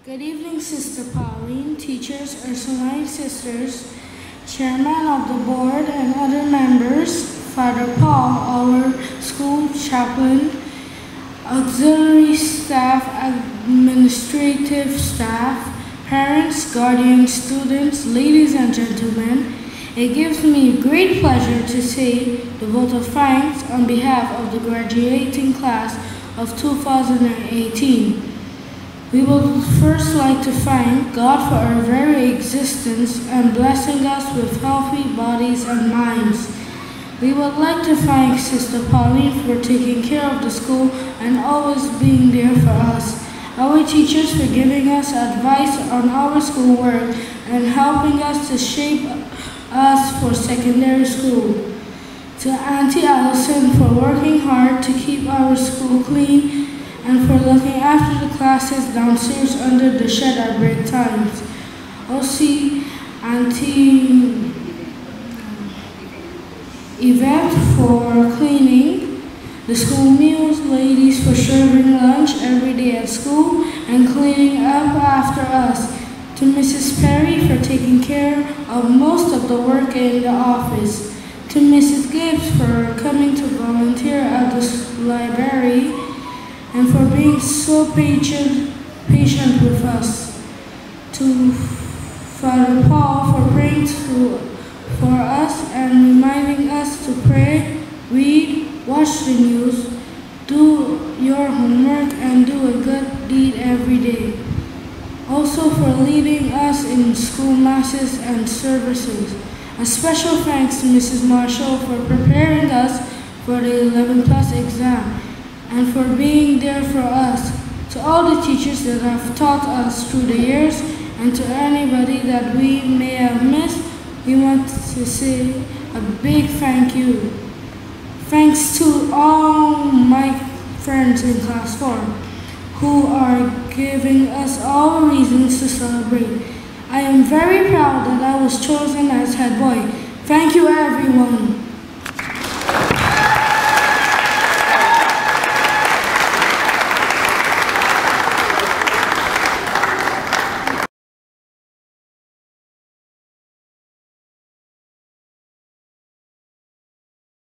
Good evening, Sister Pauline, teachers, Ursuline sisters, chairman of the board and other members, Father Paul, our school chaplain, auxiliary staff, administrative staff, parents, guardians, students, ladies and gentlemen. It gives me great pleasure to say the vote of thanks on behalf of the graduating class of 2018. We would first like to thank God for our very existence and blessing us with healthy bodies and minds. We would like to thank Sister Pauline for taking care of the school and always being there for us. Our teachers for giving us advice on our schoolwork and helping us to shape us for secondary school. To Auntie Allison for working hard to keep our school clean and for looking after the classes downstairs under the shed at break times. Also, Auntie Yvette for cleaning the school meals, ladies for serving lunch every day at school and cleaning up after us. To Mrs. Perry for taking care of most of the work in the office. To Mrs. Gibbs for coming to volunteer at the library and for being so patient with us. To Father Paul for praying for us and reminding us to pray, read, watch the news, do your homework, and do a good deed every day. Also for leading us in school masses and services. A special thanks to Mrs. Marshall for preparing us for the 11 plus exam and for being there for us. To all the teachers that have taught us through the years and to anybody that we may have missed, we want to say a big thank you. Thanks to all my friends in class 4 who are giving us all reasons to celebrate. I am very proud that I was chosen as head boy. Thank you, everyone.